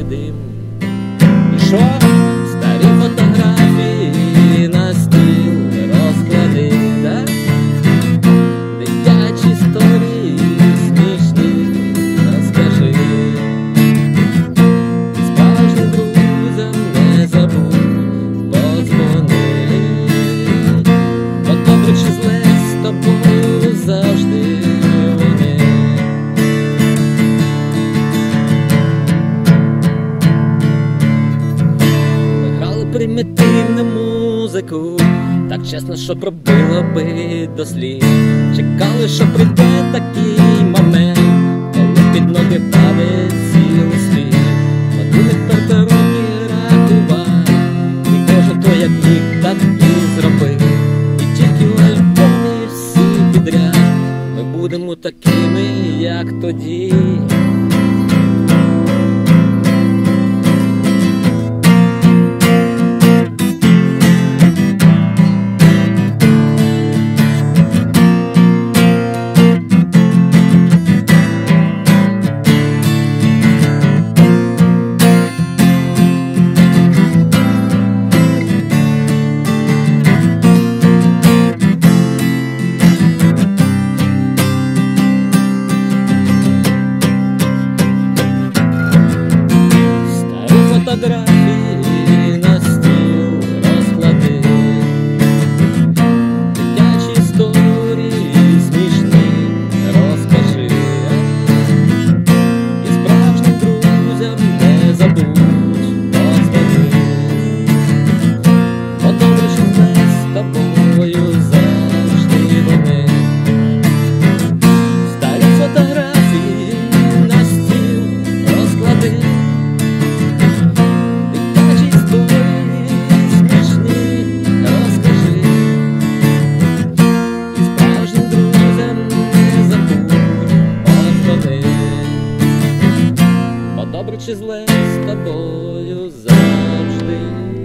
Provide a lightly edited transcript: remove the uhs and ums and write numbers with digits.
дим. І що? Старі фотографії на стіл розклади, да? Дитячі історії смішні розкажи. Справжнім друзям не забудь подзвони. Бо добре чи зле з тобою завжди вони. Примітивну музику, так чесно, що пробило би до слів. Чекали, що прийде такий момент, коли під ноги паде цілий світ. Годинник перед роки рахував, і кожен той, як міг, так і зробив. І тільки в альбомі всі підряд ми будемо такими, як тоді. Фотографії на стіл розклади. Дитячі історії смішні розкажи. І справжнім друзям не забудь подзвони. Бо добре, що ми з тобою завжди вони. Старі фотографії на стіл розклади. Добре чи зле з тобою завжди.